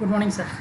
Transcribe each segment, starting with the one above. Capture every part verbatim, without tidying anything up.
Good morning, sir.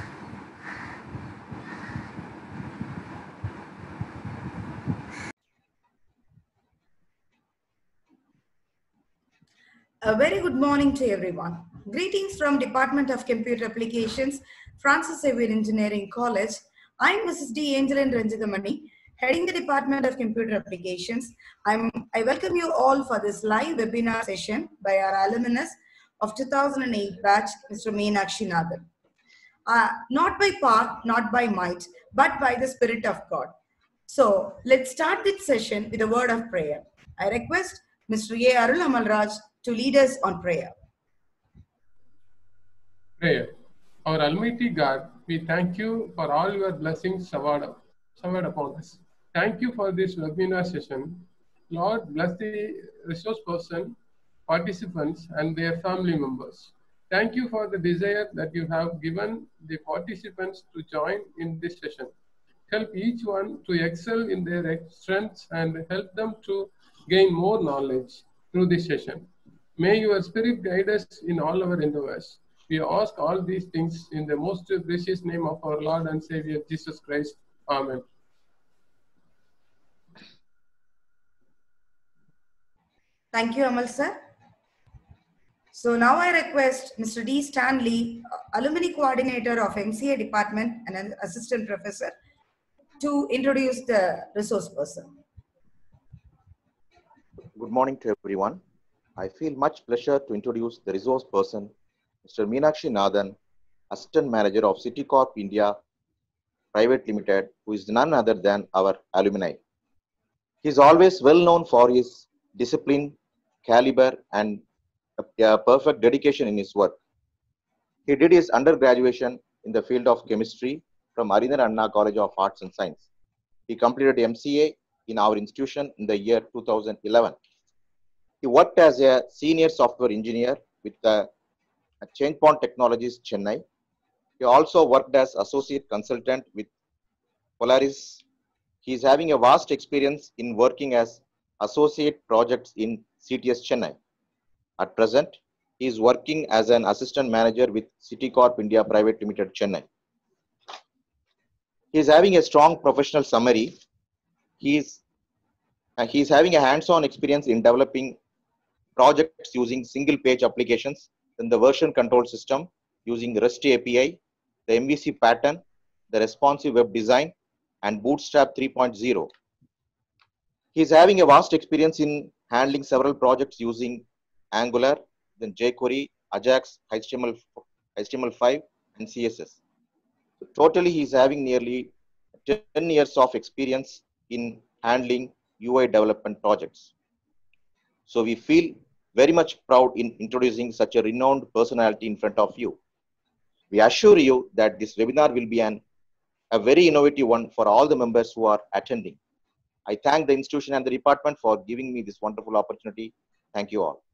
A very good morning to everyone. Greetings from Department of Computer Applications, Francis Xavier Engineering College. I'm Missus D. Angeline Ranjithamani, heading the Department of Computer Applications. I'm, I welcome you all for this live webinar session by our alumnus of two thousand eight batch, Mister Meenakshi Nathan. Uh, not by power, not by might, but by the Spirit of God. So let's start this session with a word of prayer. I request Mister A. Arul Amalraj to lead us on prayer. Prayer. Our Almighty God, we thank you for all your blessings showered, showered upon us. Thank you for this webinar session. Lord, bless the resource person, participants, and their family members. Thank you for the desire that you have given the participants to join in this session. Help each one to excel in their strengths and help them to gain more knowledge through this session. May your spirit guide us in all our endeavors. We ask all these things in the most precious name of our Lord and Savior Jesus Christ. Amen. Thank you, Amal sir. So now I request Mister D. Stanley, Alumni Coordinator of M C A Department and an Assistant Professor, to introduce the resource person. Good morning to everyone. I feel much pleasure to introduce the resource person, Mister Meenakshi Nathan, Assistant Manager of Citicorp India Private Limited, who is none other than our alumni. He is always well known for his discipline, caliber, and a perfect dedication in his work. He did his undergraduation in the field of chemistry from Arindar Anna College of Arts and Science. He completed M C A in our institution in the year two thousand eleven. He worked as a senior software engineer with the ChangePoint Technologies, Chennai. He also worked as associate consultant with Polaris. He is having a vast experience in working as associate projects in C T S Chennai. At present, he is working as an assistant manager with Citicorp India Private Limited, Chennai. He is having a strong professional summary. He is, uh, he is having a hands-on experience in developing projects using single-page applications, then the version control system using REST A P I, the M V C pattern, the responsive web design, and Bootstrap three point oh. He is having a vast experience in handling several projects using Angular, then jQuery, Ajax, H T M L, H T M L five, and C S S. So totally, he is having nearly ten years of experience in handling U I development projects. So we feel very much proud in introducing such a renowned personality in front of you. We assure you that this webinar will be an, a very innovative one for all the members who are attending. I thank the institution and the department for giving me this wonderful opportunity. Thank you all.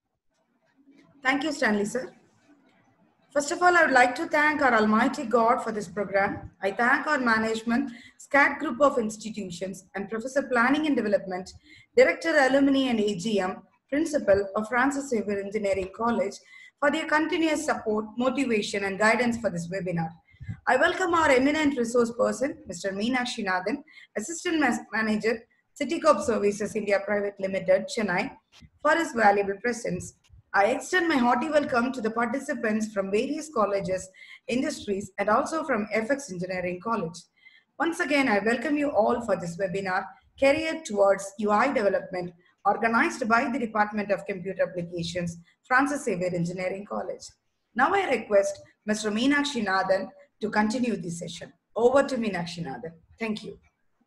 Thank you, Stanley sir. First of all, I would like to thank our Almighty God for this program. I thank our management, SCAD group of institutions, and Professor Planning and Development, Director Alumni and A G M, Principal of Francis Xavier Engineering College for their continuous support, motivation, and guidance for this webinar. I welcome our eminent resource person, Mister Meenakshi Nathan, Assistant Manager, Citicorp Services India Private Limited, Chennai, for his valuable presence. I extend my hearty welcome to the participants from various colleges, industries, and also from F X Engineering College. Once again, I welcome you all for this webinar, Career Towards U I Development, organized by the Department of Computer Applications, Francis Xavier Engineering College. Now I request Mister Meenakshi Nathan to continue this session. Over to Meenakshi Nathan. Thank you.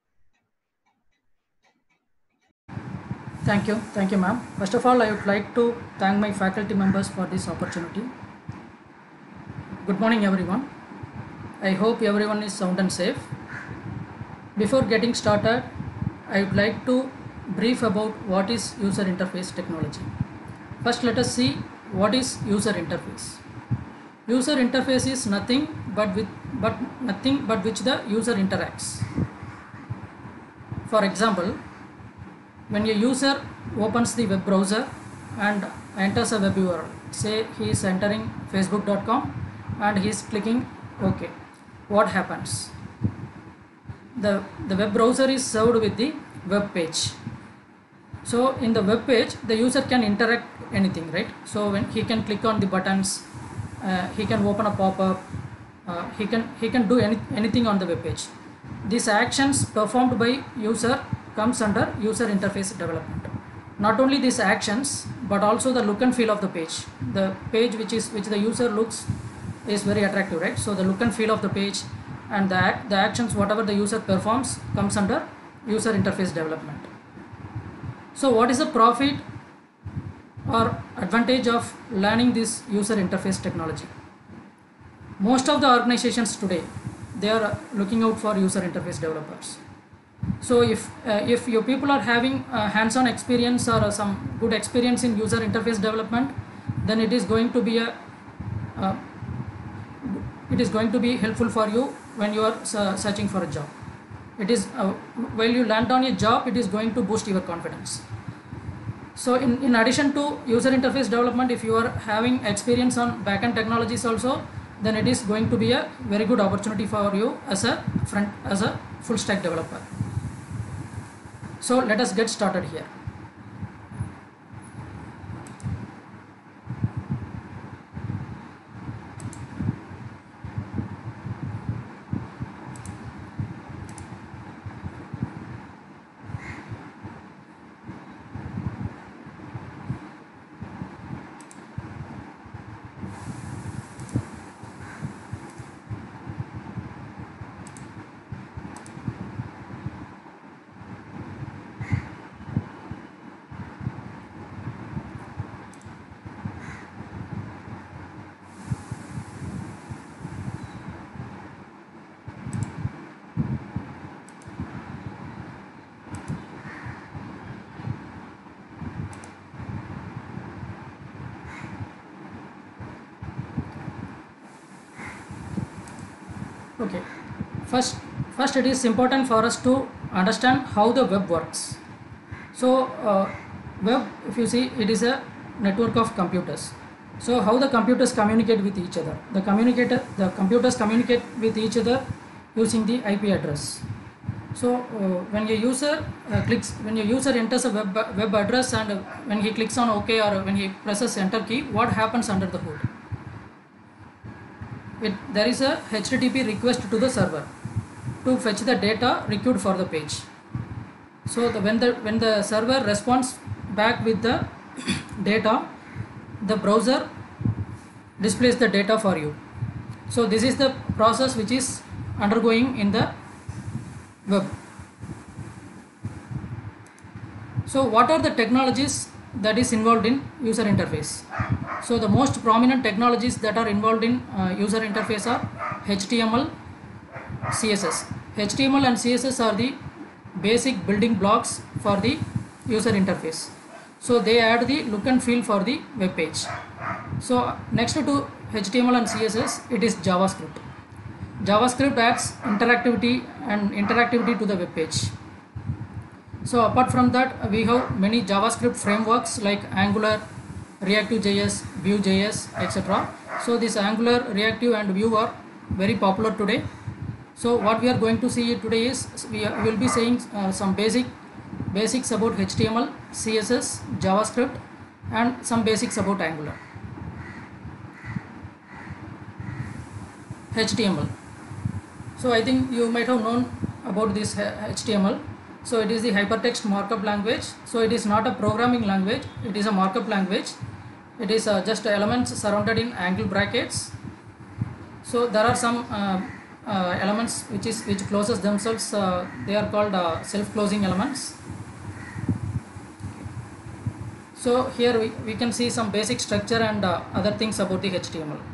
Thank you. Thank you, ma'am. First of all, I would like to thank my faculty members for this opportunity. Good morning, everyone. I hope everyone is sound and safe. Before getting started, I would like to brief about what is user interface technology. First, let us see what is user interface. User interface is nothing but with but nothing but which the user interacts. For example, when a user opens the web browser and enters a web U R L, say he is entering facebook dot com, and he is clicking OK. What happens? The, the web browser is served with the web page. So in the web page, the user can interact anything, right? So when he can click on the buttons, uh, he can open a pop-up, uh, he can he can do any, anything on the web page. These actions performed by user comes under user interface development. Not only these actions, but also the look and feel of the page. The page which is which the user looks is very attractive, right? So the look and feel of the page and the act, the actions whatever the user performs comes under user interface development. So what is the profit or advantage of learning this user interface technology? Most of the organizations today, they are looking out for user interface developers. So if uh, if your people are having uh, hands-on experience or uh, some good experience in user interface development, then it is going to be a uh, it is going to be helpful for you when you are uh, searching for a job. It is uh, while you land on a job, it is going to boost your confidence. So in, in addition to user interface development, if you are having experience on backend technologies also, then it is going to be a very good opportunity for you as a front as a full stack developer. So let us get started here. Okay, first first it is important for us to understand how the web works. So uh, web, if you see, it is a network of computers. So how the computers communicate with each other? The communicator the computers communicate with each other using the I P address. So uh, when a user uh, clicks when a user enters a web web address, and uh, when he clicks on OK or when he presses enter key, what happens under the hood? It, there is a H T T P request to the server to fetch the data required for the page. So the, when the when the server responds back with the data, the browser displays the data for you. So this is the process which is undergoing in the web. So what are the technologies that is involved in user interface? So the most prominent technologies that are involved in uh, user interface are H T M L, C S S. H T M L and C S S are the basic building blocks for the user interface. So they add the look and feel for the web page. So next to H T M L and C S S, it is JavaScript. JavaScript adds interactivity and interactivity to the web page. So apart from that, we have many JavaScript frameworks like Angular, Reactive.js, Vue.js, et cetera. So this Angular, Reactive and Vue are very popular today. So what we are going to see today is we will be saying uh, some basic basics about H T M L, C S S, JavaScript, and some basics about Angular. H T M L. So I think you might have known about this H T M L. So it is the hypertext markup language. So it is not a programming language, it is a markup language. It is uh, just elements surrounded in angle brackets. So there are some uh, uh, elements which is which closes themselves. Uh, they are called uh, self-closing elements. So here we, we can see some basic structure and uh, other things about the H T M L.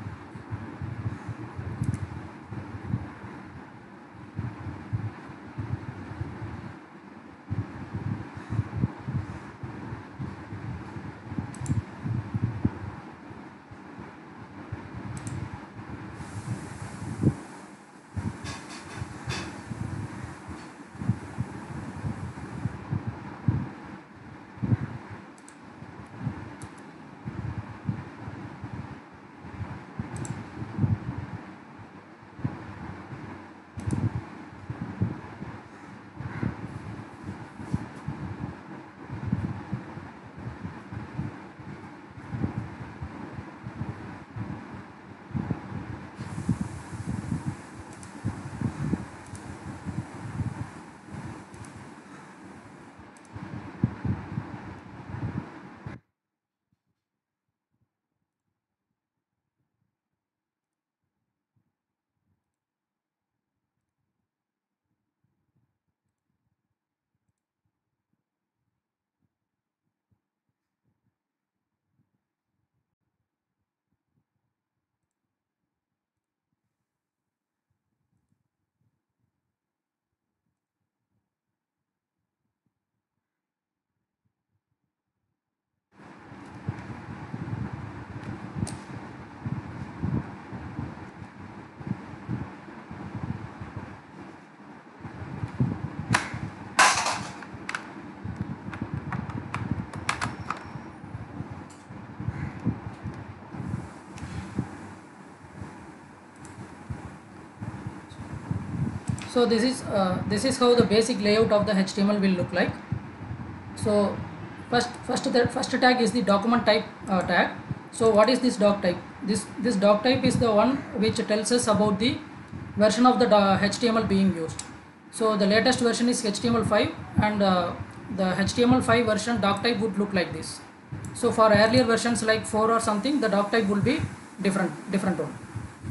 So this is uh, this is how the basic layout of the H T M L will look like. So first first the first tag is the document type uh, tag. So what is this doc type? This this doc type is the one which tells us about the version of the H T M L being used. So the latest version is H T M L five, and uh, the H T M L five version doc type would look like this. So for earlier versions like four or something, the doc type will be different different one.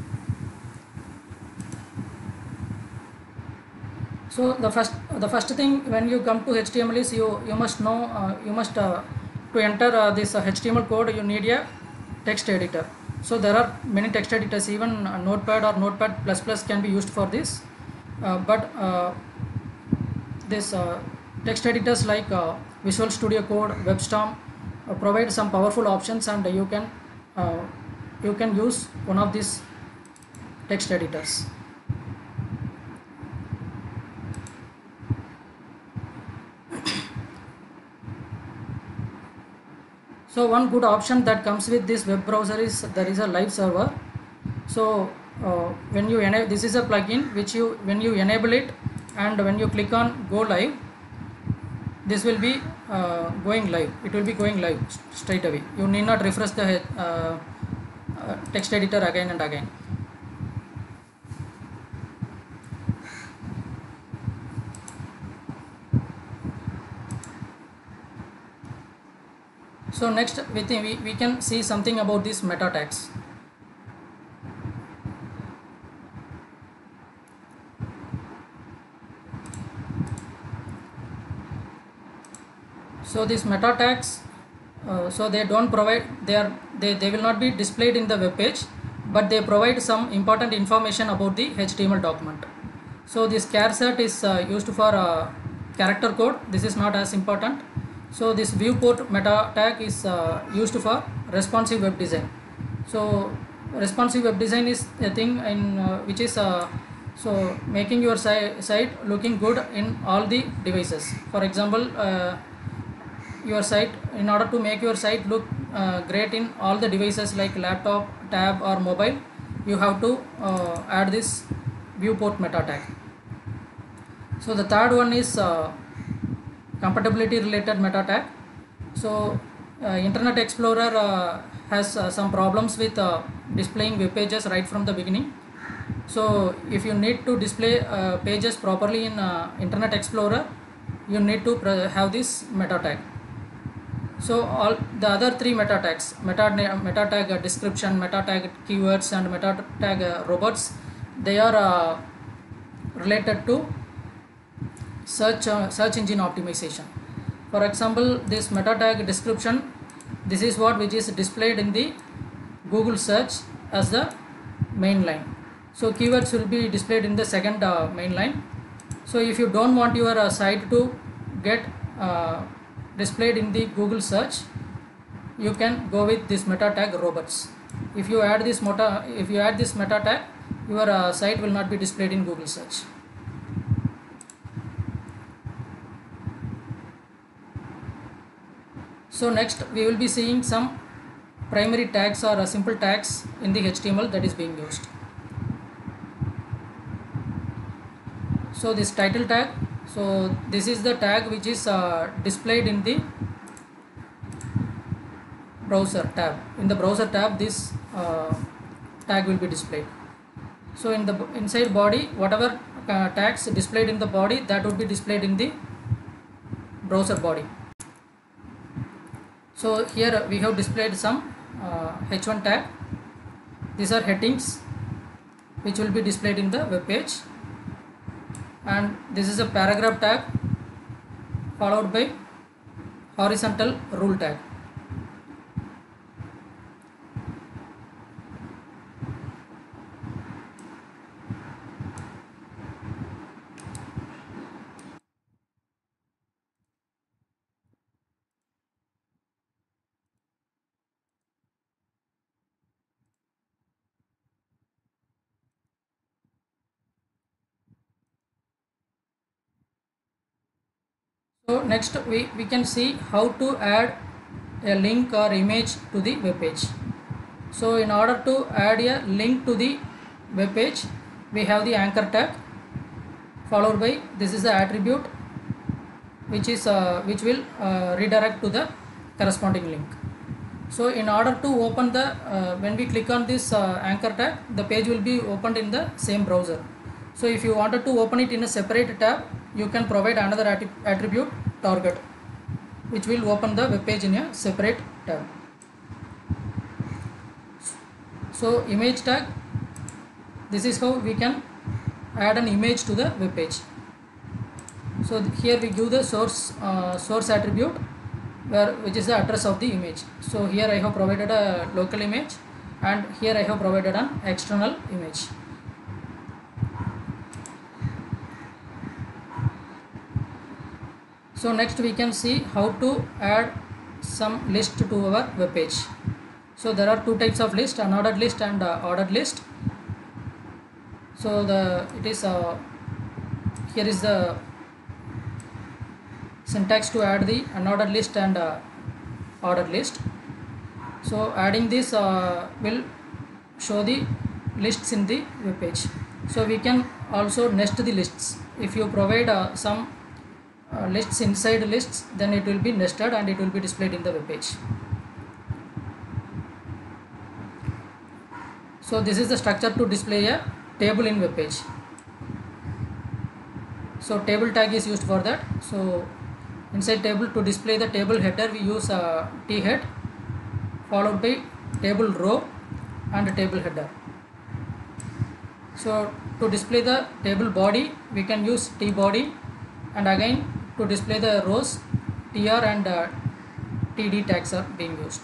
So the first the first thing when you come to H T M L is you you must know uh, you must uh, to enter uh, this uh, H T M L code, you need a text editor. So there are many text editors, even uh, Notepad or Notepad plus plus can be used for this, uh, but uh, this uh, text editors like uh, Visual Studio Code, WebStorm uh, provide some powerful options, and you can uh, you can use one of these text editors. So one good option that comes with this web browser is there is a live server. So uh, when you enable, this is a plugin which you when you enable it, and when you click on go live, this will be uh, going live. It will be going live straight away. You need not refresh the uh, uh, text editor again and again. So next we, think we, we can see something about these meta tags. So these meta tags, uh, so they don't provide, they are they, they will not be displayed in the web page, but they provide some important information about the H T M L document. So this char set is uh, used for uh, character code. This is not as important. So this viewport meta tag is uh, used for responsive web design. So responsive web design is a thing in uh, which is uh, so making your si site looking good in all the devices. For example, uh, your site, in order to make your site look uh, great in all the devices like laptop, tab or mobile, you have to uh, add this viewport meta tag. So the third one is uh, compatibility related meta tag. So uh, Internet Explorer uh, has uh, some problems with uh, displaying web pages right from the beginning. So if you need to display uh, pages properly in uh, Internet Explorer, you need to have this meta tag. So all the other three meta tags, meta, meta tag uh, description, meta tag keywords and meta tag uh, robots, they are uh, related to search uh, search engine optimization. For example, this meta tag description, this is what which is displayed in the Google search as the main line. So keywords will be displayed in the second uh, main line. So if you don't want your uh, site to get uh, displayed in the Google search, you can go with this meta tag robots. If you add this meta, if you add this meta tag, your uh, site will not be displayed in Google search. So next we will be seeing some primary tags or uh, simple tags in the H T M L that is being used. So this title tag, so this is the tag which is uh, displayed in the browser tab. In the browser tab, this uh, tag will be displayed. So in the inside body, whatever uh, tags displayed in the body, that would be displayed in the browser body. So here we have displayed some uh, H one tag. These are headings which will be displayed in the web page, and this is a paragraph tag followed by horizontal rule tag. So next we, we can see how to add a link or image to the web page. So in order to add a link to the web page, we have the anchor tag followed by this is the attribute which is uh, which will uh, redirect to the corresponding link. So in order to open the uh, when we click on this uh, anchor tag, the page will be opened in the same browser. So if you wanted to open it in a separate tab, you can provide another attribute target, which will open the web page in a separate tab. So image tag, this is how we can add an image to the web page. So here we give the source uh, source attribute, where which is the address of the image. So here I have provided a local image, and here I have provided an external image. So next we can see how to add some list to our web page. So there are two types of list, unordered list and uh, ordered list. So the it is uh, here is the syntax to add the unordered list and uh, ordered list. So adding this uh, will show the lists in the web page. So we can also nest the lists. If you provide uh, some uh, lists inside lists, then it will be nested and it will be displayed in the web page. So this is the structure to display a table in web page. So table tag is used for that. So inside table, to display the table header, we use uh, t head followed by table row and table header. So to display the table body, we can use t body, and again to display the rows, tr and uh, td tags are being used.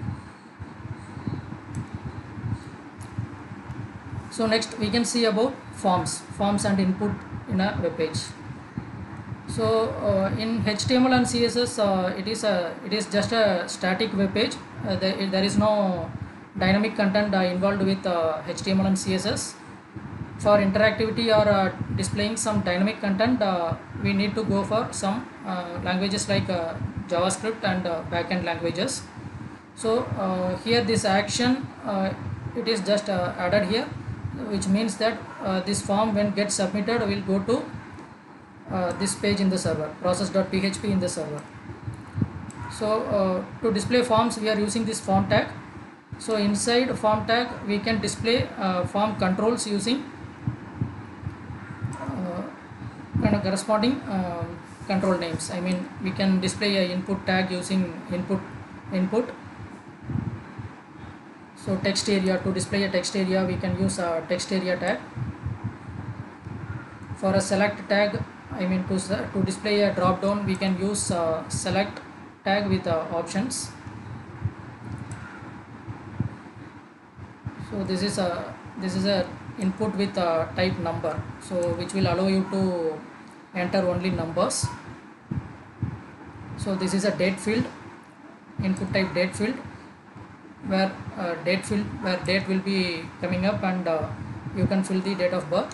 So next we can see about forms, forms and input in a web page. So uh, in H T M L and C S S, uh, it is a it is just a static web page. Uh, there, there is no dynamic content uh, involved with uh, H T M L and C S S. For interactivity or uh, displaying some dynamic content, uh, we need to go for some uh, languages like uh, JavaScript and uh, backend languages. So uh, here this action, uh, it is just uh, added here, which means that uh, this form when gets submitted will go to uh, this page in the server, process.php in the server. So uh, to display forms, we are using this form tag. So inside form tag, we can display uh, form controls using uh, kind of corresponding uh, control names. I mean, we can display a input tag using input input. So text area, to display a text area, we can use a text area tag. For a select tag, I mean to to display a drop down, we can use a select tag with uh, options. So this is a this is a input with a type number, so which will allow you to enter only numbers. So this is a date field, input type date field, where uh, date field where date will be coming up, and uh, you can fill the date of birth.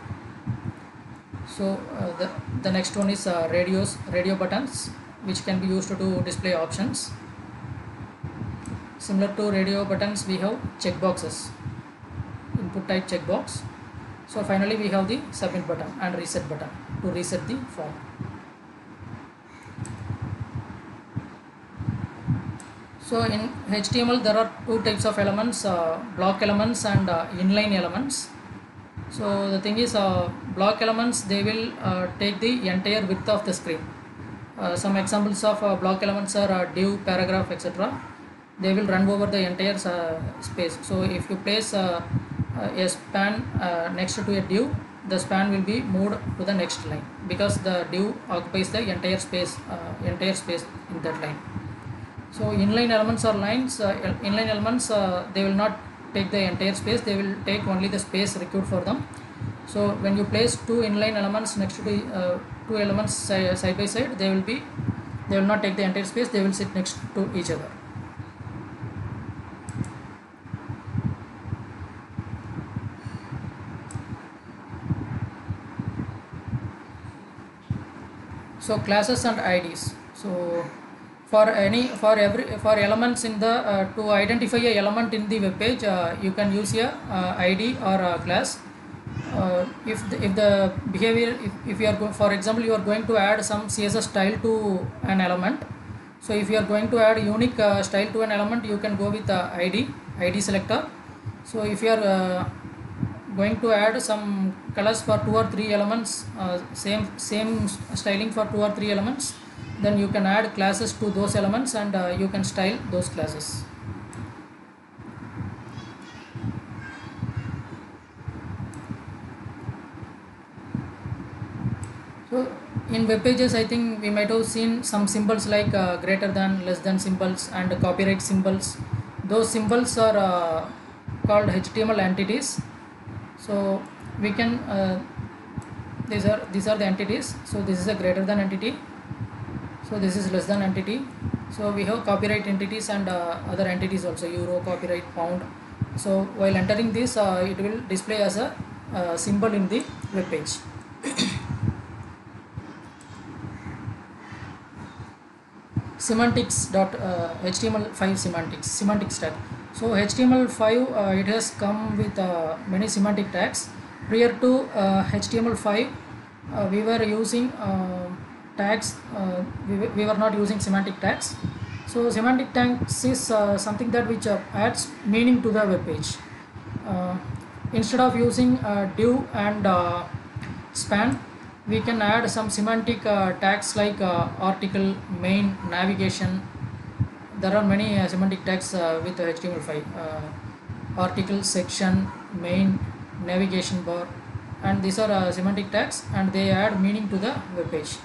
So uh, the the next one is uh, radios radio buttons, which can be used to display options. Similar to radio buttons, we have checkboxes, input type checkbox. So finally we have the submit button and reset button to reset the form. So in H T M L there are two types of elements, uh, block elements and uh, inline elements. So the thing is, uh, block elements, they will uh, take the entire width of the screen. Uh, some examples of uh, block elements are uh, div, paragraph, et cetera. They will run over the entire uh, space. So if you place uh, uh, a span uh, next to a div, the span will be moved to the next line, because the div occupies the entire space, uh, entire space in that line. So inline elements or lines, uh, inline elements, uh, they will not take the entire space, they will take only the space required for them. So when you place two inline elements next to the uh, two elements si side by side, they will be they will not take the entire space, they will sit next to each other. So classes and I Ds. So for any for every for elements in the uh, to identify a element in the web page, uh, you can use a uh, I D or a class. uh, if the, if the behavior, if, if you are go, for example, you are going to add some C S S style to an element. So if you are going to add unique uh, style to an element, you can go with the id id selector. So if you are uh, going to add some colors for two or three elements, uh, same same styling for two or three elements, then you can add classes to those elements, and uh, you can style those classes. So in web pages, I think we might have seen some symbols like uh, greater than, less than symbols, and copyright symbols. Those symbols are uh, called H T M L entities. So we can uh, these are these are the entities. So this is a greater than entity. So this is less than entity. So we have copyright entities and uh, other entities also, euro, copyright, pound. So while entering this, uh, it will display as a uh, symbol in the web page. Semantics dot uh, H T M L five semantics semantics tag. So H T M L five, uh, it has come with uh, many semantic tags. Prior to uh, H T M L five, uh, we were using uh, tags. Uh, we, we were not using semantic tags. So semantic tags is uh, something that which uh, adds meaning to the web page. Uh, instead of using uh, div and uh, span, we can add some semantic uh, tags like uh, article, main, navigation. There are many uh, semantic tags uh, with H T M L five. Uh, article, section, main, navigation bar, and these are uh, semantic tags, and they add meaning to the web page.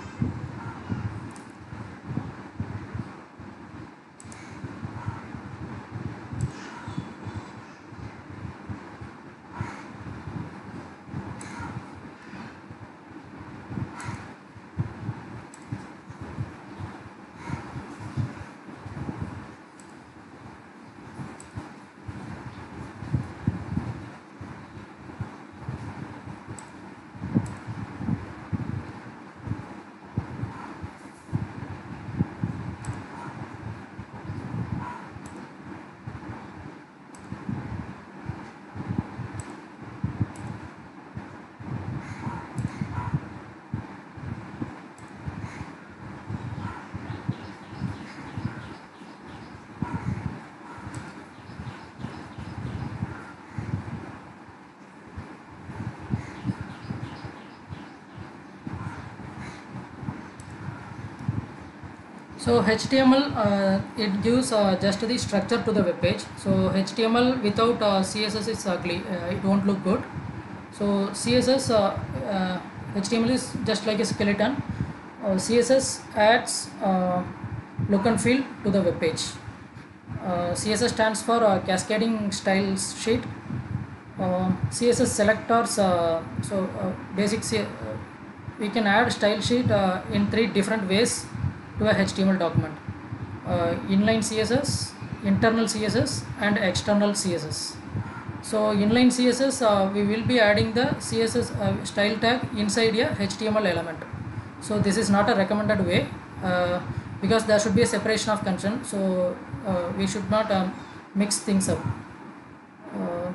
So H T M L, uh, it gives uh, just the structure to the web page. So H T M L without uh, C S S is ugly, uh, it won't look good. So C S S, uh, uh, H T M L is just like a skeleton. Uh, C S S adds uh, look and feel to the web page. Uh, C S S stands for uh, cascading styles sheet. Uh, C S S selectors, uh, so uh, basic C uh, we can add style sheet uh, in three different ways to a H T M L document: uh, inline C S S, internal C S S, and external C S S. So inline C S S, uh, we will be adding the C S S uh, style tag inside a H T M L element. So this is not a recommended way, uh, because there should be a separation of concern. So uh, we should not um, mix things up. Uh,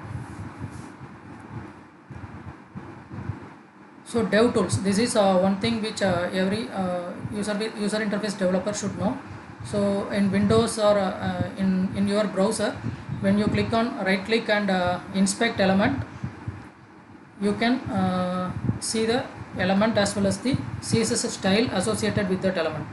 So dev tools, this is uh, one thing which uh, every uh, user user interface developer should know. So in Windows or uh, in in your browser, when you click on right click and uh, inspect element, you can uh, see the element as well as the C S S style associated with that element.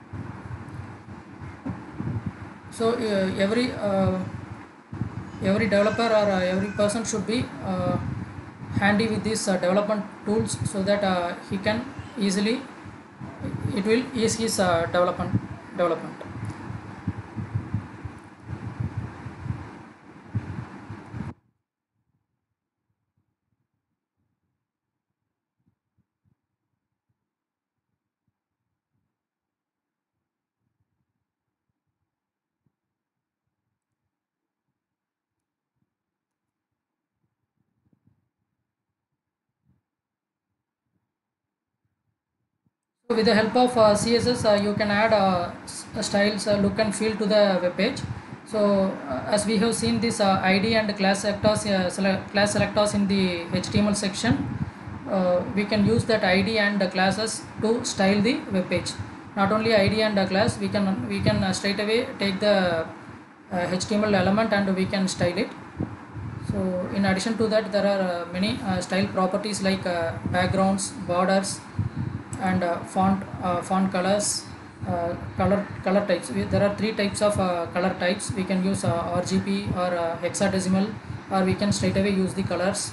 So uh, every uh, every developer or uh, every person should be uh, handy with these uh, development tools, so that uh, he can easily, it will ease his uh, development development. So with the help of uh, C S S, uh, you can add uh, styles, uh, look and feel to the web page. So uh, as we have seen this uh, I D and class selectors, uh, select, class selectors in the H T M L section, uh, we can use that I D and the classes to style the web page. Not only I D and the class, we can we can uh, straight away take the uh, H T M L element and we can style it. So in addition to that, there are uh, many uh, style properties like uh, backgrounds, borders, and uh, font uh, font colors, uh, color color types. We, there are three types of uh, color types. We can use uh, R G B or uh, hexadecimal, or we can straight away use the colors.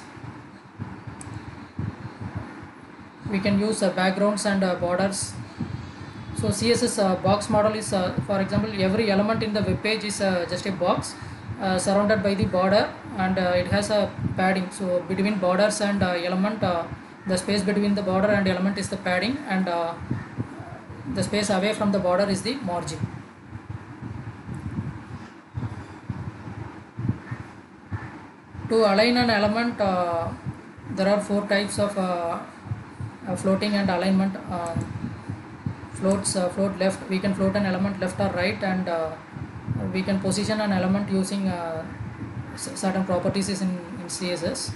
We can use uh, backgrounds and uh, borders. So C S S uh, box model is, uh, for example, every element in the web page is uh, just a box uh, surrounded by the border, and uh, it has a padding. So between borders and uh, element, uh, the space between the border and element is the padding, and uh, the space away from the border is the margin. To align an element, uh, there are four types of uh, uh, floating and alignment. Uh, floats uh, float left, we can float an element left or right, and uh, we can position an element using uh, certain properties in, in C S S.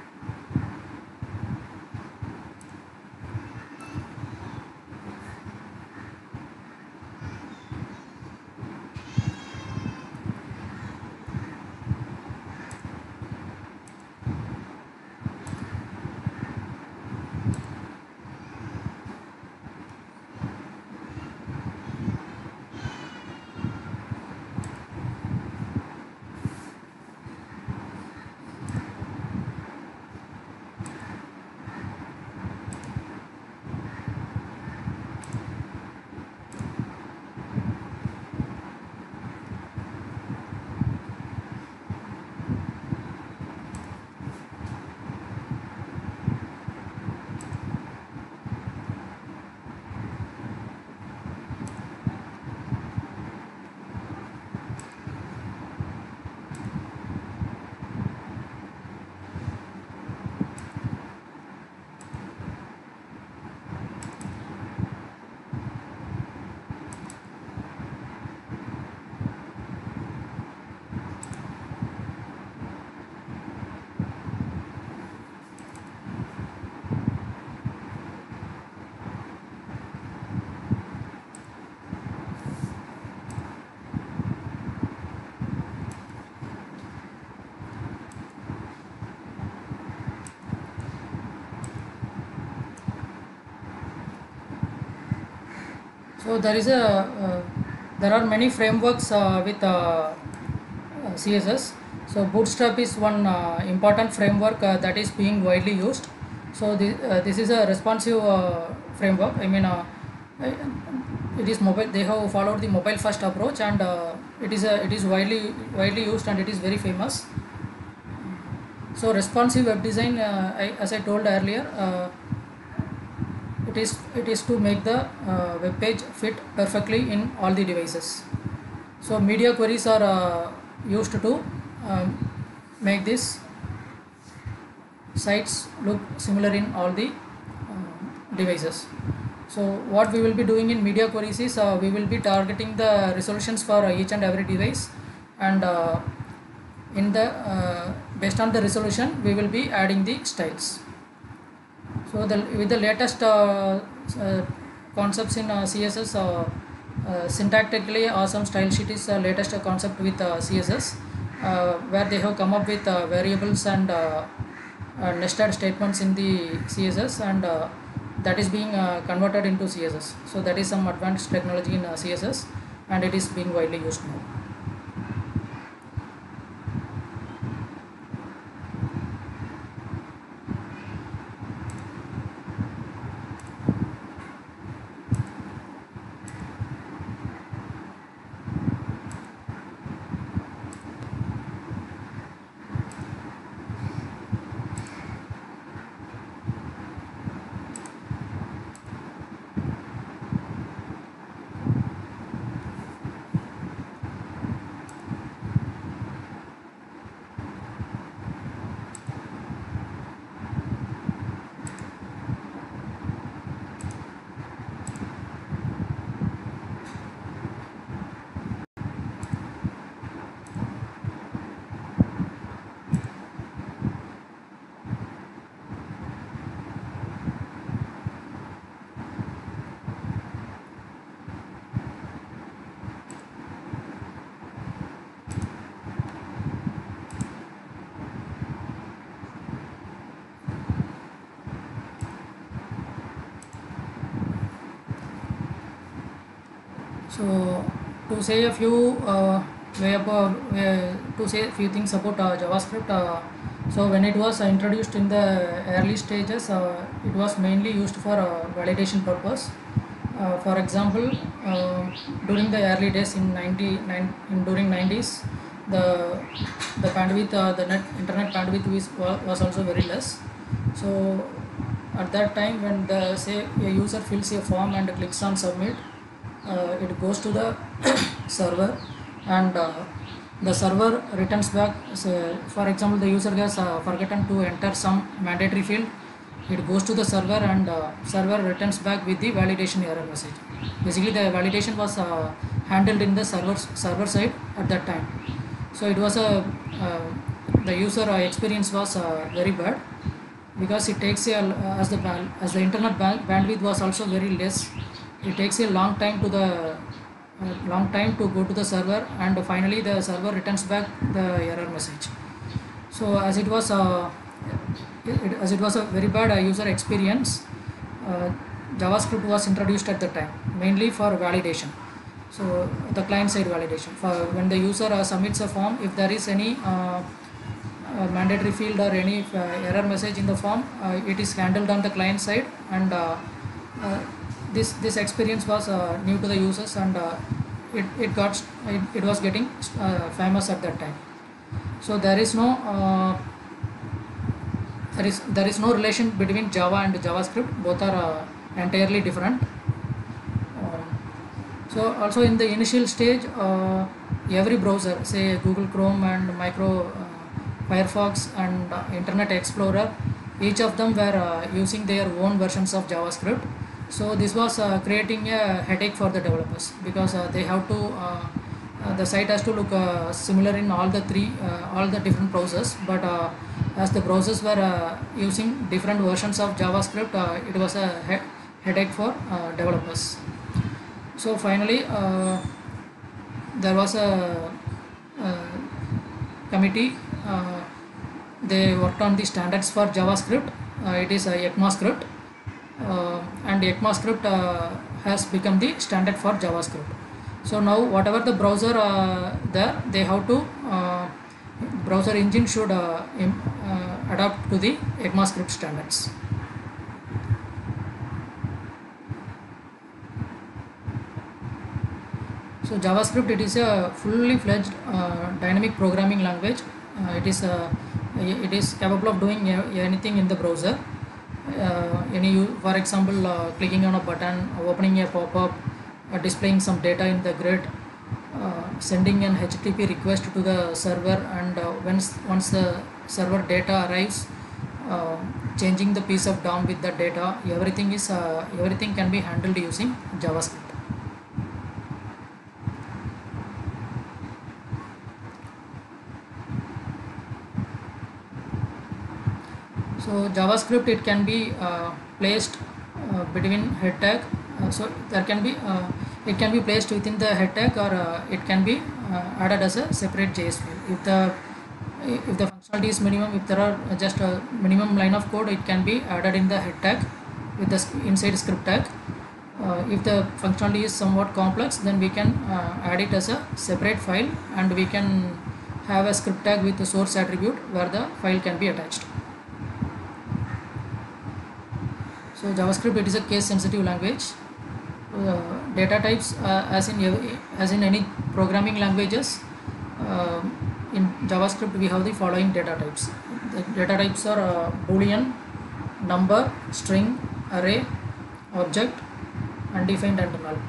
So there is a uh, there are many frameworks uh, with uh, uh, C S S. So Bootstrap is one uh, important framework uh, that is being widely used. So the, uh, this is a responsive uh, framework. I mean, uh, it is mobile. They have followed the mobile first approach, and uh, it is a, it is widely widely used, and it is very famous. So responsive web design, uh, I, as I told earlier, uh, it is it is to make the uh, web page fit perfectly in all the devices. So media queries are uh, used to um, make this sites look similar in all the uh, devices. So what we will be doing in media queries is uh, we will be targeting the resolutions for uh, each and every device, and uh, in the uh, based on the resolution we will be adding the styles. So the with the latest uh, uh, concepts in uh, C S S, uh, uh, syntactically awesome style sheet is the latest concept with uh, C S S, uh, where they have come up with uh, variables and uh, uh, nested statements in the C S S, and uh, that is being uh, converted into C S S. So that is some advanced technology in uh, C S S, and it is being widely used now. So to say a few uh, way about, uh, to say a few things about uh, JavaScript. Uh, so when it was uh, introduced in the early stages, uh, it was mainly used for uh, validation purpose. Uh, for example, uh, during the early days in ninety-nine, in during nineties, the the bandwidth, uh, the net internet bandwidth was, was also very less. So at that time, when the say a user fills a form and clicks on submit, uh, it goes to the server, and uh, the server returns back. So for example, the user has uh, forgotten to enter some mandatory field. It goes to the server, and uh, server returns back with the validation error message. Basically, the validation was uh, handled in the server server side at that time. So it was a uh, the user uh, experience was uh, very bad, because it takes a uh, as the as the internet bandwidth was also very less. It takes a long time to the uh, long time to go to the server, and finally the server returns back the error message. So as it was uh, it, as it was a very bad uh, user experience, uh, JavaScript was introduced at the time, mainly for validation. So the client side validation, for when the user uh, submits a form, if there is any uh, uh, mandatory field or any uh, error message in the form, uh, it is handled on the client side, and uh, uh, this this experience was uh, new to the users, and uh, it, it got it, it was getting uh, famous at that time. So there is no uh, there is there is no relation between Java and JavaScript. Both are uh, entirely different. Um, so also in the initial stage, uh, every browser, say Google Chrome and Micro uh, Firefox and uh, Internet Explorer, each of them were uh, using their own versions of JavaScript. So this was uh, creating a headache for the developers, because uh, they have to uh, uh, the site has to look uh, similar in all the three uh, all the different browsers, but uh, as the browsers were uh, using different versions of JavaScript, uh, it was a he headache for uh, developers. So finally uh, there was a, a committee, uh, they worked on the standards for JavaScript. Uh, it is a ECMAScript. Uh, and ECMAScript uh, has become the standard for JavaScript. So now whatever the browser uh, there, they have to uh, browser engine should uh, im, uh, adapt to the ECMAScript standards. So JavaScript, it is a fully fledged uh, dynamic programming language. Uh, it is uh, it is capable of doing anything in the browser. Uh, any for example uh, clicking on a button, opening a pop-up, uh, displaying some data in the grid, uh, sending an H T T P request to the server, and uh, once once the server data arrives, uh, changing the piece of D O M with the data. Everything is uh, everything can be handled using JavaScript. So JavaScript, it can be uh, placed uh, between head tag. Uh, so there can be uh, it can be placed within the head tag, or uh, it can be uh, added as a separate J S file. If the if the functionality is minimum, if there are just a minimum line of code, it can be added in the head tag with the inside script tag. Uh, if the functionality is somewhat complex, then we can uh, add it as a separate file, and we can have a script tag with the source attribute where the file can be attached. So JavaScript, it is a case sensitive language. Uh, data types, uh, as in as in any programming languages, uh, in JavaScript we have the following data types. The data types are uh, Boolean, number, string, array, object, undefined, and null.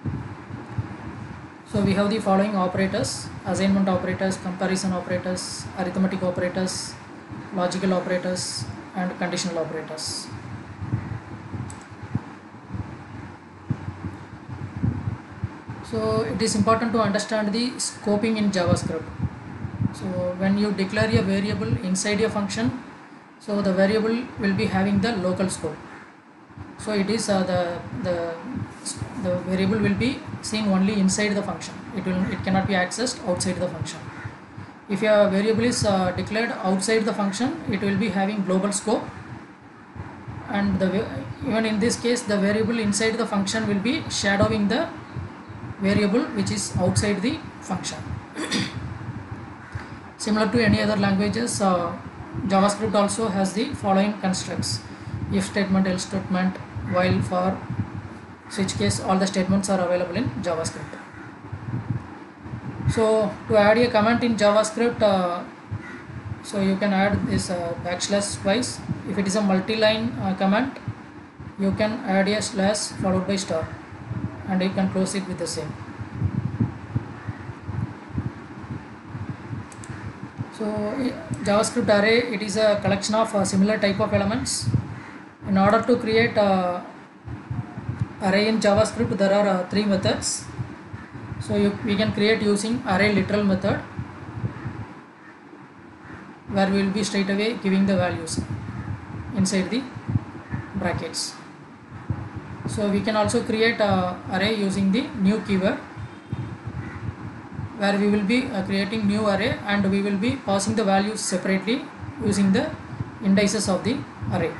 So we have the following operators: assignment operators, comparison operators, arithmetic operators, logical operators, and conditional operators. So it is important to understand the scoping in JavaScript. So when you declare a variable inside a function, so the variable will be having the local scope. So it is uh, the the the variable will be seen only inside the function. It will it cannot be accessed outside the function. If a variable is uh, declared outside the function, it will be having global scope, and the even in this case, the variable inside the function will be shadowing the variable which is outside the function. Similar to any other languages, uh, JavaScript also has the following constructs: if statement, else statement, while, for, switch case. All the statements are available in JavaScript. So to add a comment in JavaScript, uh, so you can add this uh, backslash twice. If it is a multi-line uh, comment, you can add a slash followed by star, and you can close it with the same. So JavaScript array, it is a collection of uh, similar type of elements. In order to create uh, array in JavaScript, there are uh, three methods. So you, we can create using array literal method, where we will be straight away giving the values inside the brackets. So we can also create a array using the new keyword, where we will be uh, creating new array and we will be passing the values separately using the indices of the array.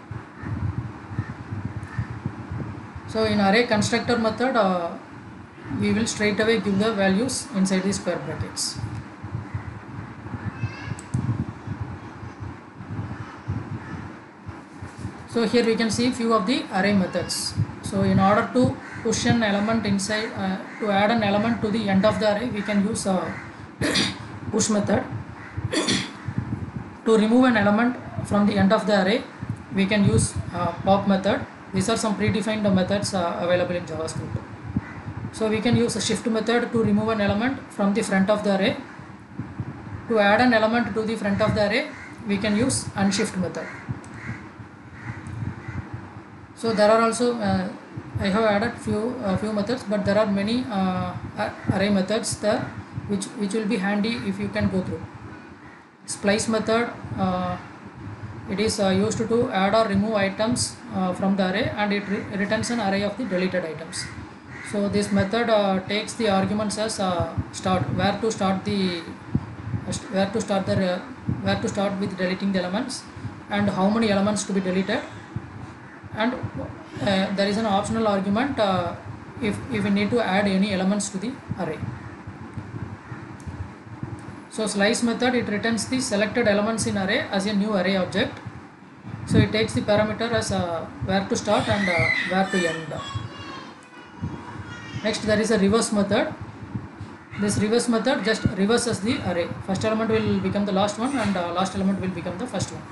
So in array constructor method, uh, we will straight away give the values inside the square brackets. So here we can see few of the array methods. So in order to push an element inside, uh, to add an element to the end of the array, we can use a push method. To remove an element from the end of the array, we can use uh, pop method. These are some predefined methods uh, available in JavaScript. So we can use a shift method to remove an element from the front of the array. To add an element to the front of the array, we can use unshift method. So there are also, uh, I have added few uh, few methods, but there are many uh, array methods there, which, which will be handy if you can go through. Splice method, uh, it is uh, used to add or remove items uh, from the array, and it re returns an array of the deleted items. So this method uh, takes the arguments as uh, start, where to start the uh, where to start the uh, where to start with deleting the elements, and how many elements to be deleted, and uh, there is an optional argument uh, if, if we need to add any elements to the array. So slice method, it returns the selected elements in array as a new array object. So it takes the parameter as uh, where to start and uh, where to end. Next, there is a reverse method. This reverse method just reverses the array. First element will become the last one, and uh, last element will become the first one.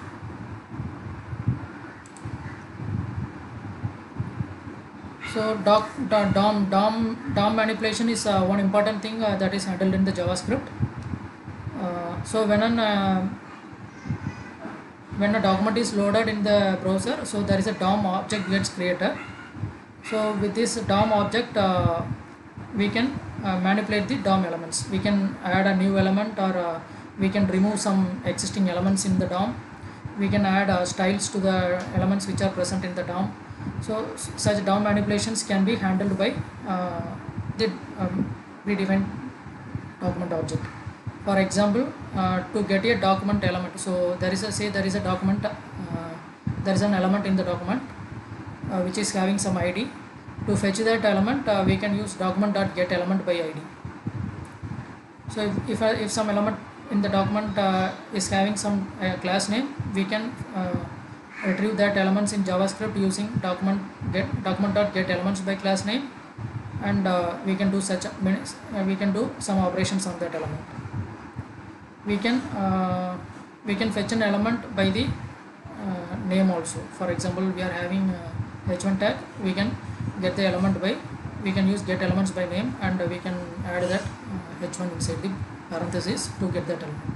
So doc, DOM, DOM, DOM manipulation is uh, one important thing uh, that is handled in the JavaScript. Uh, so when an uh, when a document is loaded in the browser, so there is a DOM object gets created. So with this DOM object, uh, we can uh, manipulate the DOM elements. We can add a new element, or uh, we can remove some existing elements in the DOM. We can add uh, styles to the elements which are present in the DOM. So such DOM manipulations can be handled by uh, the um, predefined document object. For example, uh, to get a document element, so there is a say there is a document, uh, there is an element in the document uh, which is having some I D. To fetch that element, uh, we can use document.getElement by I D. So if if, uh, if some element in the document uh, is having some uh, class name, we can uh, retrieve that elements in JavaScript using document get document.getElements by class name, and uh, we can do such uh, we can do some operations on that element. We can uh, we can fetch an element by the uh, name also. For example, we are having uh, H one tag. We can get the element by, we can use get elements by name, and we can add that uh, H one inside the parenthesis to get that element.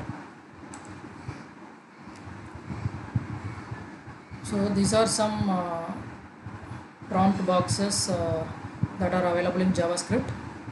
So these are some uh, prompt boxes uh, that are available in JavaScript.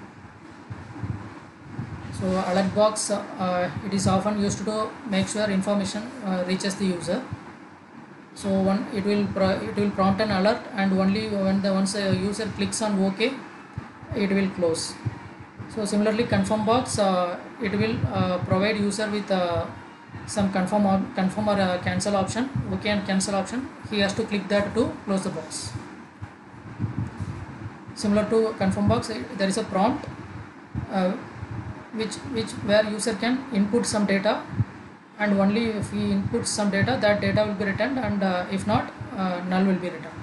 So alert box, uh, uh, it is often used to make sure information uh, reaches the user. So one, it will pro it will prompt an alert, and only when the once a user clicks on OK, it will close. So similarly, confirm box, uh, it will uh, provide user with uh, some confirm or confirm or uh, cancel option, OK and cancel option. He has to click that to close the box. similar to confirm box, there is a prompt uh, which which where user can input some data, and only if he inputs some data, that data will be returned, and uh, if not, uh, null will be returned.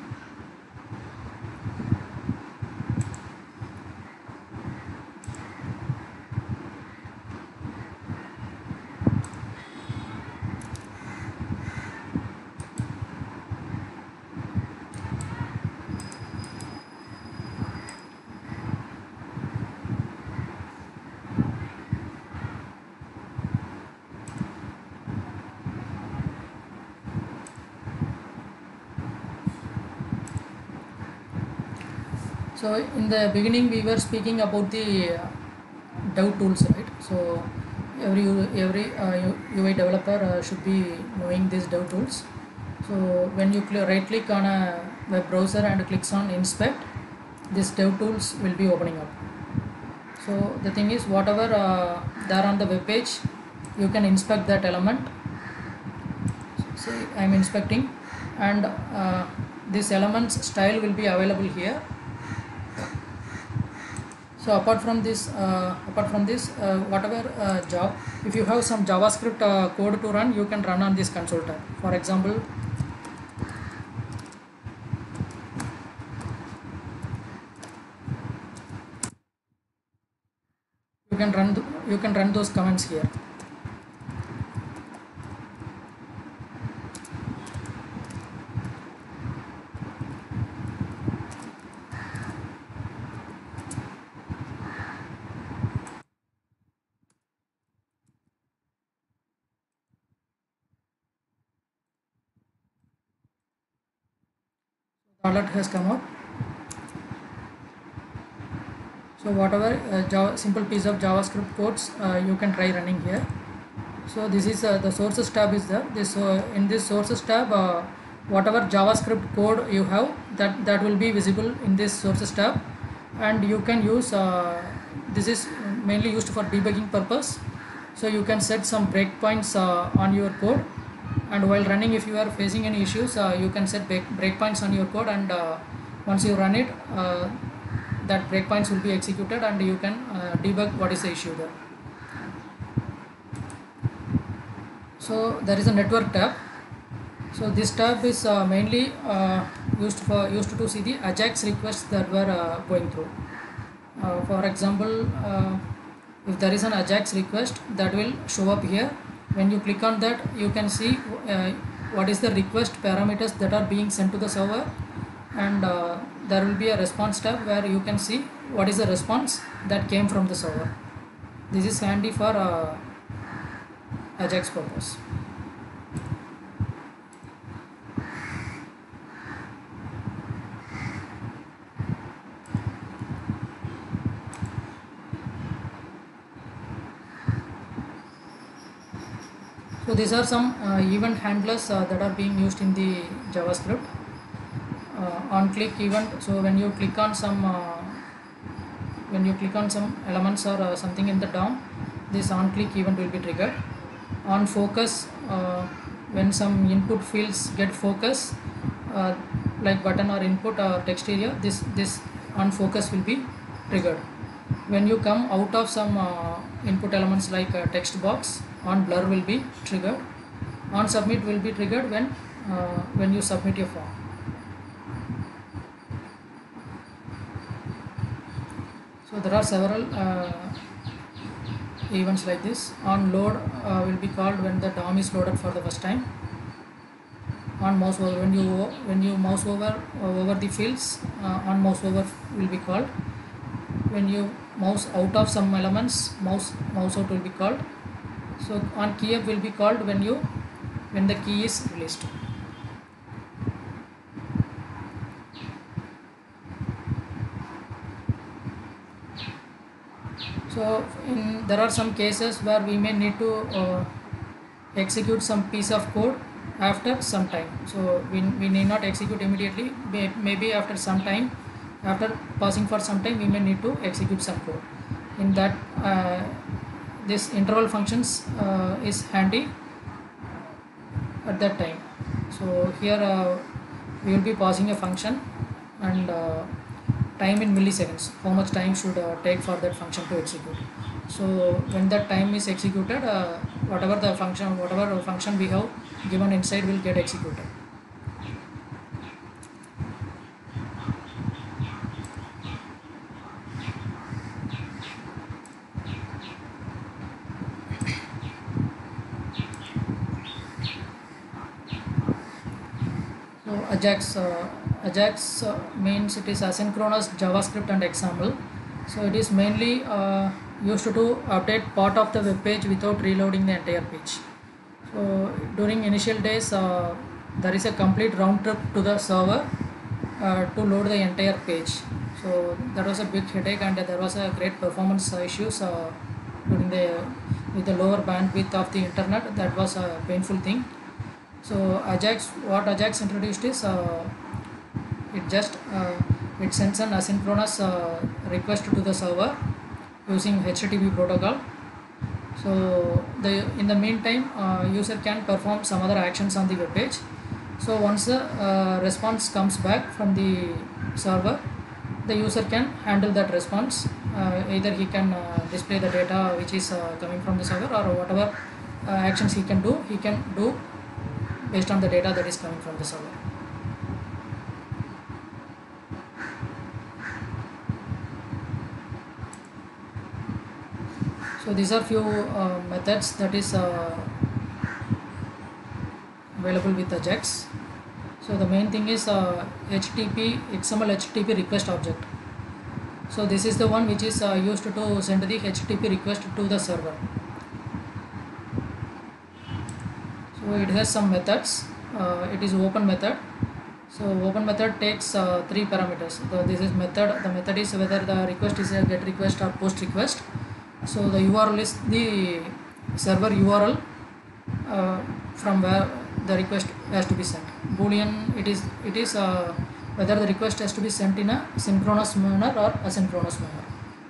So in the beginning we were speaking about the uh, dev tools, right? So every every uh, U I developer uh, should be knowing these dev tools. So when you cl right click on a web browser and clicks on inspect, these dev tools will be opening up. So the thing is, whatever uh, there on the web page, you can inspect that element. So say I am inspecting, and uh, this element's style will be available here. So apart from this, uh, apart from this, uh, whatever uh, job, if you have some JavaScript uh, code to run, you can run on this console tab. For example, you can run th you can run those commands here. Alert has come out. So whatever uh, Java, simple piece of JavaScript codes uh, you can try running here. So this is uh, the sources tab is there. This uh, in this sources tab, uh, whatever JavaScript code you have, that that will be visible in this sources tab, and you can use uh, this is mainly used for debugging purpose. So you can set some breakpoints uh, on your code, and while running, if you are facing any issues, uh, you can set break breakpoints on your code, and uh, once you run it, uh, that breakpoints will be executed, and you can uh, debug what is the issue there. So there is a network tab. So this tab is uh, mainly uh, used for used to see the AJAX requests that were uh, going through. Uh, for example, uh, if there is an AJAX request, that will show up here. When you click on that, you can see uh, what is the request parameters that are being sent to the server, and uh, there will be a response tab where you can see what is the response that came from the server. This is handy for uh, AJAX purpose. So these are some uh, event handlers uh, that are being used in the JavaScript. Uh, on click event, so when you click on some uh, when you click on some elements or uh, something in the D O M, this on click event will be triggered. On focus, uh, when some input fields get focus, uh, like button or input or text area, this this on focus will be triggered. When you come out of some uh, input elements like uh, text box, on blur will be triggered. On submit will be triggered when uh, when you submit your form. So there are several uh, events like this. On load uh, will be called when the D O M is loaded for the first time. On mouse over, when you when you mouse over uh, over the fields, uh, on mouse over will be called. When you mouse out of some elements, mouse mouse out will be called. So on key up will be called when you when the key is released. So in, there are some cases where we may need to uh, execute some piece of code after some time. So we, we need not execute immediately, maybe after some time, after pausing for some time, we may need to execute some code. In that, uh, this interval functions uh, is handy at that time. So here uh, we will be pausing a function, and uh, time in milliseconds, how much time should uh, take for that function to execute. So when that time is executed, uh, whatever the function, whatever function we have given inside will get executed. So Ajax, uh, Ajax uh, means it is asynchronous JavaScript and X A M L. So it is mainly uh, used to update part of the web page without reloading the entire page. So during initial days, uh, there is a complete round trip to the server uh, to load the entire page. So that was a big headache, and there was a great performance issues uh, during the with the lower bandwidth of the internet. That was a painful thing. So Ajax, what Ajax introduced is uh, it just uh, it sends an asynchronous uh, request to the server using H T T P protocol. So the in the meantime, uh, user can perform some other actions on the web page. So once the uh, response comes back from the server, the user can handle that response. Uh, either he can uh, display the data which is uh, coming from the server, or whatever uh, actions he can do, he can do based on the data that is coming from the server. So these are few uh, methods that is uh, available with Ajax. So the main thing is uh, H T T P X M L H T T P request object. So this is the one which is uh, used to send the H T T P request to the server. So it has some methods. Uh, it is open method. So open method takes uh, three parameters. So this is method. The method is whether the request is a GET request or POST request. So the U R L is the server U R L uh, from where the request has to be sent. Boolean, it is it is uh, whether the request has to be sent in a synchronous manner or asynchronous manner.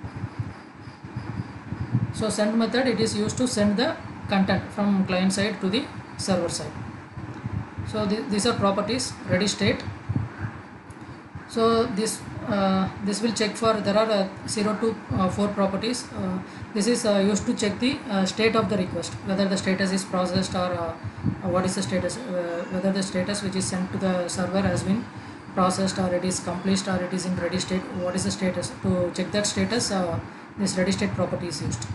So send method, it is used to send the content from client side to the server side. So th these are properties. Ready state. So this uh, this will check for, there are uh, zero to four properties. Uh, this is uh, used to check the uh, state of the request, whether the status is processed or uh, what is the status, uh, whether the status which is sent to the server has been processed, or it is completed, or it is in ready state. What is the status? To check that status, uh, this ready state property is used.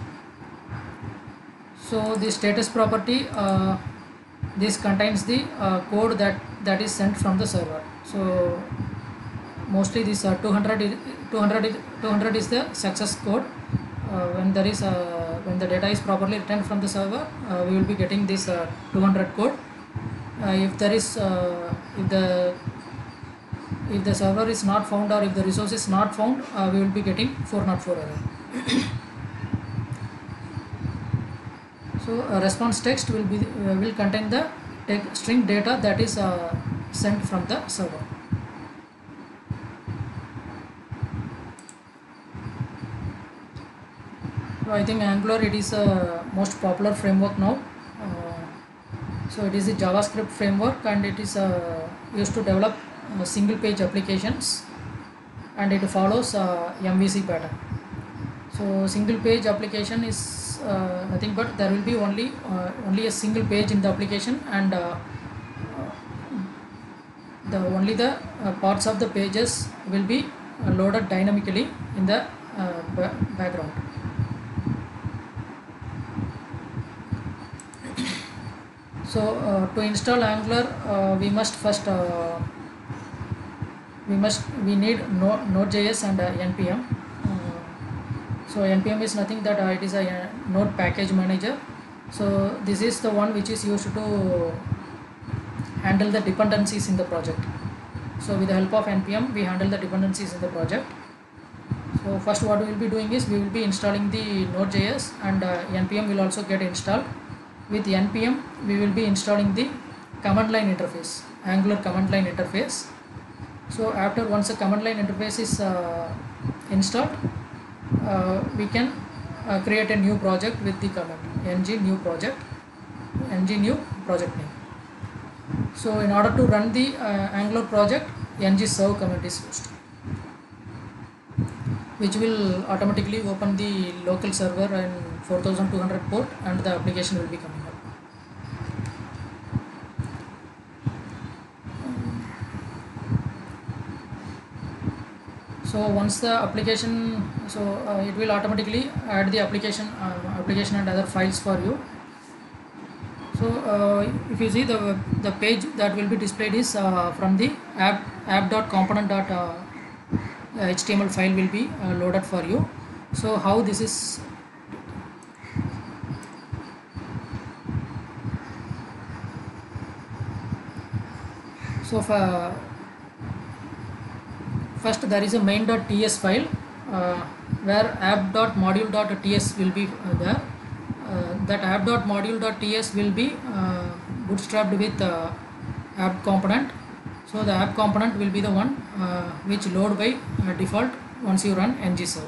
So the status property, uh, this contains the uh, code that that is sent from the server. So mostly this uh, two hundred, two hundred, two hundred is the success code. Uh, when there is uh, when the data is properly returned from the server, uh, we will be getting this uh, two hundred code. Uh, if there is uh, if the if the server is not found, or if the resource is not found, uh, we will be getting four oh four error. So a response text will be uh, will contain the text string data that is uh, sent from the server. So I think Angular, it is a most popular framework now. Uh, so it is a JavaScript framework, and it is uh, used to develop uh, single page applications, and it follows uh, M V C pattern. So single page application is uh, nothing but there will be only uh, only a single page in the application, and uh, the only the uh, parts of the pages will be uh, loaded dynamically in the uh, ba background. So uh, to install Angular, uh, we must first uh, we must we need Node, Node.js and uh, N P M. Uh, so N P M is nothing that uh, it is a uh, Node package manager. So this is the one which is used to handle the dependencies in the project. So with the help of N P M, we handle the dependencies in the project. So first what we will be doing is we will be installing the Node.js, and uh, N P M will also get installed. With N P M, we will be installing the command line interface, Angular command line interface. So after once the command line interface is uh, installed, uh, we can uh, create a new project with the command ng new project, ng new project name. So in order to run the uh, Angular project, ng serve command is used. which will automatically open the local server and four thousand two hundred port, and the application will be coming up. So once the application, so uh, it will automatically add the application uh, application and other files for you. So uh, if you see the the page that will be displayed is uh, from the app app.component dot H T M L file will be uh, loaded for you. So how this is, so for first there is a main.ts file uh, where app.module.ts will be uh, there. Uh, that app.module.ts will be uh, bootstrapped with uh, app component. So the app component will be the one uh, which load by uh, default once you run ngserve.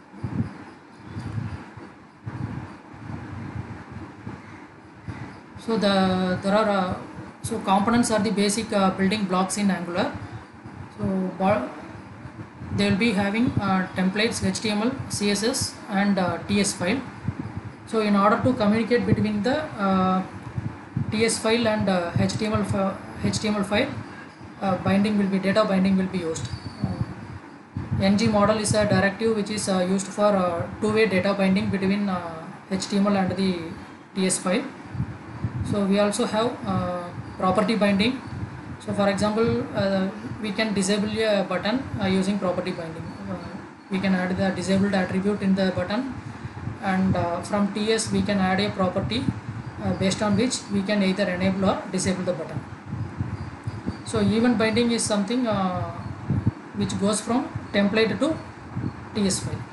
So the there are uh, so components are the basic uh, building blocks in Angular. So they will be having uh, templates, H T M L, C S S, and uh, T S file. So in order to communicate between the uh, T S file and uh, H T M L fi H T M L file, uh, binding will be data binding will be used. Uh, N G model is a directive which is uh, used for uh, two-way data binding between uh, H T M L and the T S file. So we also have uh, property binding. So for example, uh, we can disable a button uh, using property binding. Uh, we can add the disabled attribute in the button, and uh, from T S we can add a property uh, based on which we can either enable or disable the button. So event binding is something uh, which goes from template to T S file.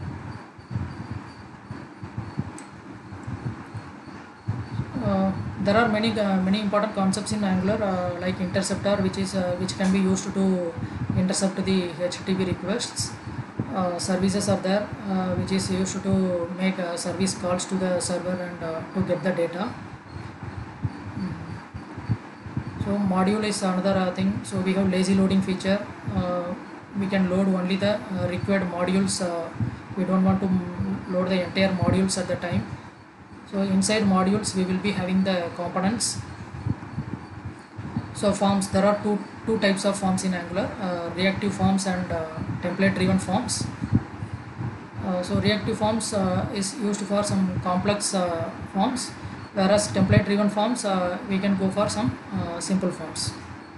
Uh, there are many uh, many important concepts in Angular uh, like interceptor, which is uh, which can be used to intercept the H T T P requests. Uh, services are there uh, which is used to make uh, service calls to the server and uh, to get the data. Mm. So module is another uh, thing. So we have lazy loading feature. Uh, we can load only the uh, required modules. Uh, we don't want to load the entire modules at the time. So inside modules we will be having the components. So forms, there are two two types of forms in Angular, uh, reactive forms and uh, template driven forms. Uh, so reactive forms uh, is used for some complex uh, forms, whereas template driven forms uh, we can go for some uh, simple forms.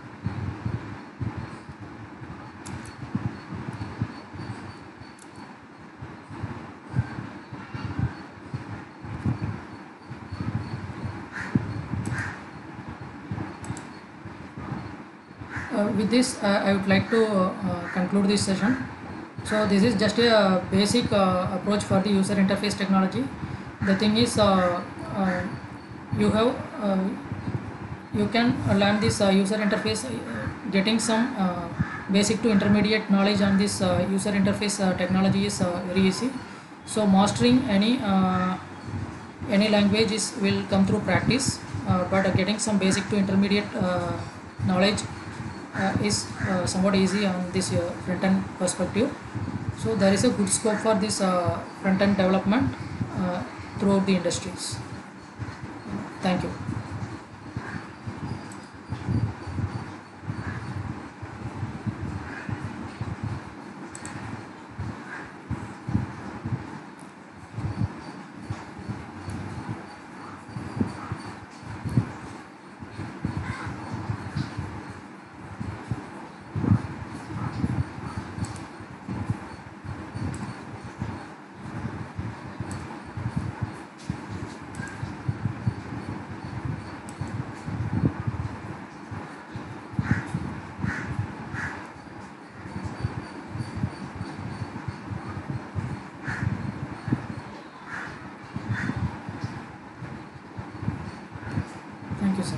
Uh, with this uh, I would like to uh, conclude this session. So this is just a basic uh, approach for the user interface technology. The thing is uh, uh, you have uh, you can learn this uh, user interface, uh, getting some uh, basic to intermediate knowledge on this uh, user interface uh, technology is uh, very easy. So mastering any uh, any language is will come through practice, uh, but uh, getting some basic to intermediate uh, knowledge uh, is uh, somewhat easy on this uh, front-end perspective. So there is a good scope for this uh, front-end development uh, throughout the industries. Thank you. Thank you, sir.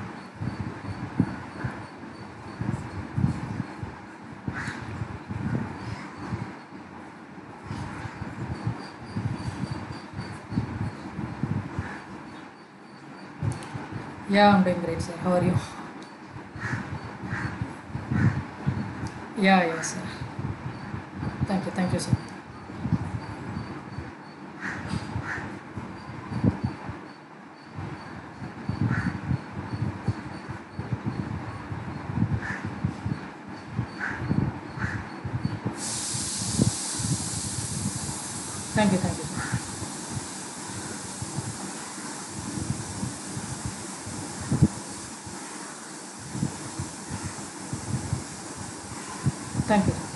Yeah, I'm doing great, sir. How are you? Yeah, yes, sir. Thank you, thank you, sir. Thank you, thank you, sir. Thank you.